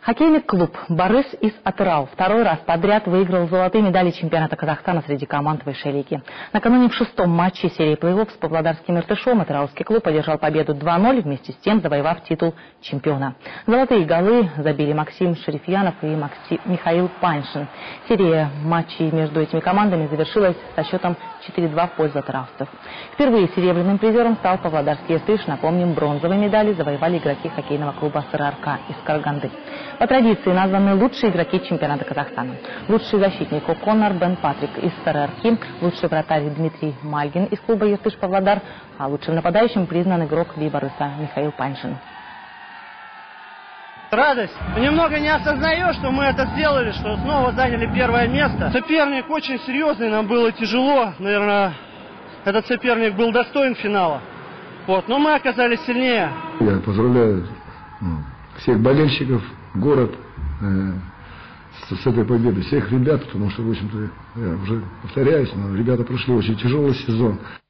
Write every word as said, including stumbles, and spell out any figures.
Хоккейный клуб «Борис» из Атырау второй раз подряд выиграл золотые медали чемпионата Казахстана среди команд высшей лиги. Накануне в шестом матче серии плей-офф с Павлодарским Иртышом Атырауский клуб одержал победу два ноль, вместе с тем завоевав титул чемпиона. Золотые голы забили Максим Шерифьянов и Макси... Михаил Паншин. Серия матчей между этими командами завершилась со счетом четыре-два в пользу атырауцев. Впервые серебряным призером стал Павлодарский Иртыш. Напомним, бронзовые медали завоевали игроки хоккейного клуба СРРК из Караганды. По традиции названы лучшие игроки чемпионата Казахстана. Лучший защитник О'Коннор Бен Патрик из СРРК, лучший вратарь Дмитрий Мальгин из клуба Иртыш Павлодар, а лучшим нападающим признан игрок Ви Бориса Михаил Паншин. Радость. Немного не осознаешь, что мы это сделали, что снова заняли первое место. Соперник очень серьезный, нам было тяжело. Наверное, этот соперник был достоин финала. Вот, но мы оказались сильнее. Я поздравляю всех болельщиков, город э, с, с этой победой, всех ребят, потому что, в общем-то, я уже повторяюсь, но ребята прошли очень тяжелый сезон.